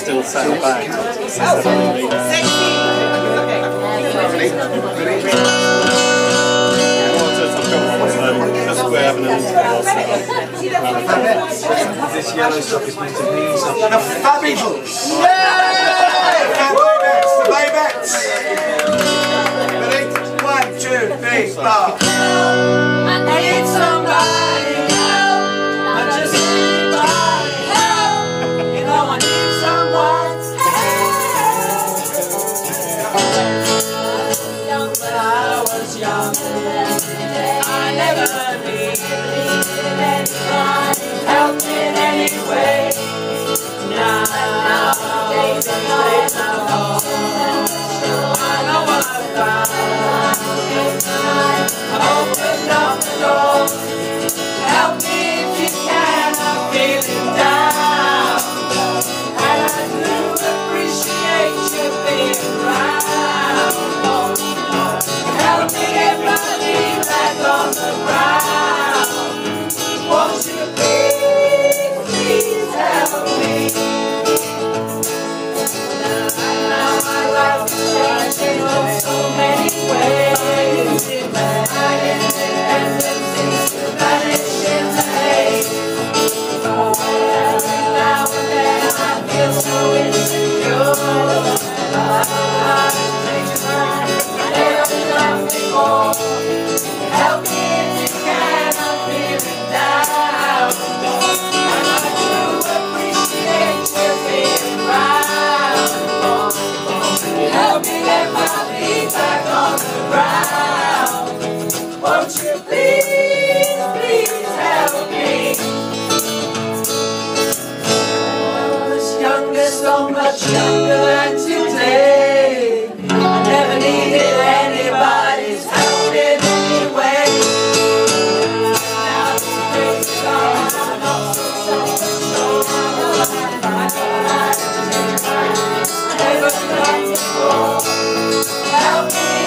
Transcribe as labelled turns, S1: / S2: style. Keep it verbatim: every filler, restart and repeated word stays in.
S1: still sat back. Because we're having an interval,
S2: this yellow stuff is meant to be something.
S3: The Fabettes! Yay! Fabettes! The Fabettes! Ready? One, two, three, four.
S4: I need somebody help. I just need somebody help. You know I need someone's help. Young, but I was young. I never needed anybody help in any way. Now, nowadays and days I'm home. I know what I found. I opened up the door. Help me if you can, I'm feeling down. And I do appreciate you being around. Help me get my feet back on the ground. Won't you please, please help me? Now my life is changing in so many ways. My independence seems to vanish in the haze. Every now and then I feel so insecure. I'm changing my never done before. Help me if you can, I'm feeling down. And I do appreciate you being around. Help me get my feet back on the ground. Won't you please, please help me? I was younger, so much younger than today. I never needed anybody's help in any way. Now these days are gone, I'm not so self-assured. I never done before. Help me